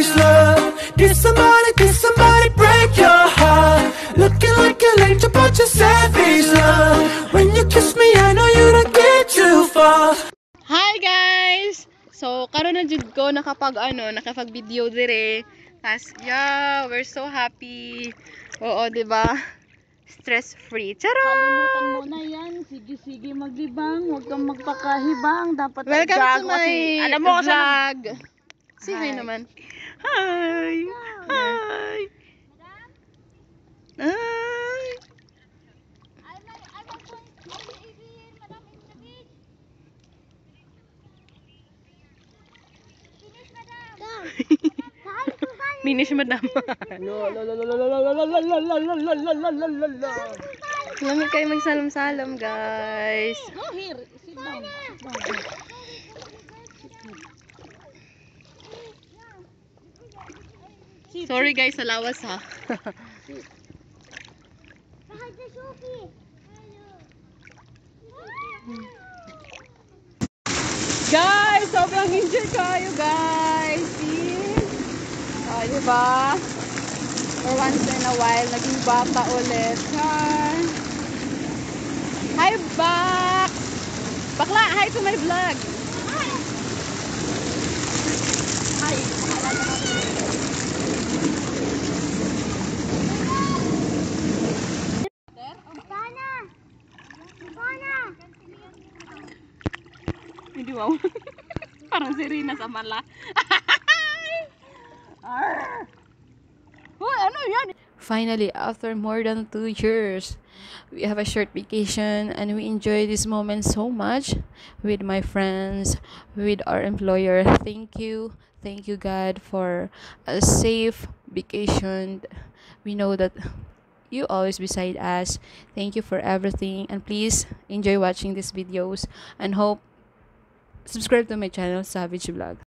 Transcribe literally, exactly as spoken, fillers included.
savage love. Did somebody, did somebody break your heart? Looking like an angel, but you're savage love. When you kiss me, I know you don't get too far. Hi guys! So, karon na jud ko nakapag ano, nakapag video dire. Tas, yeah, we're so happy. Oo, 'di ba? Stress free. Charot! Kalimutan mo na yan. Sige-sige maglibang. Huwag kang magpakahibang. Dapat Welcome to gago my kasi. Alam mo kasi vlog. Say hi Hi. naman. Hi! Hi! Hi! Finish, madam. Lamig kayo magsalam-salam, guys. Go here. Sit down. Sit down. Sorry guys, sa lawas ha. Guys, sobrang enjoy kayo, guys. See? Oh, diba? For once in a while, naging bata ulit. Hi! Hi, Bak! Bakla, hi to my vlog! Hi! Hindi wow. Parang si Rina sa mala. Oh, ano yan? Finally, after more than two years, we have a short vacation and we enjoy this moment so much with my friends, with our employer. Thank you. Thank you, God, for a safe vacation. We know that you always beside us. Thank you for everything, and please enjoy watching these videos and hope subscribe to my channel, Savage Vlog.